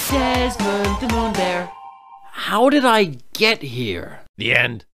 Desmond the Moon Bear. How did I get here? The end.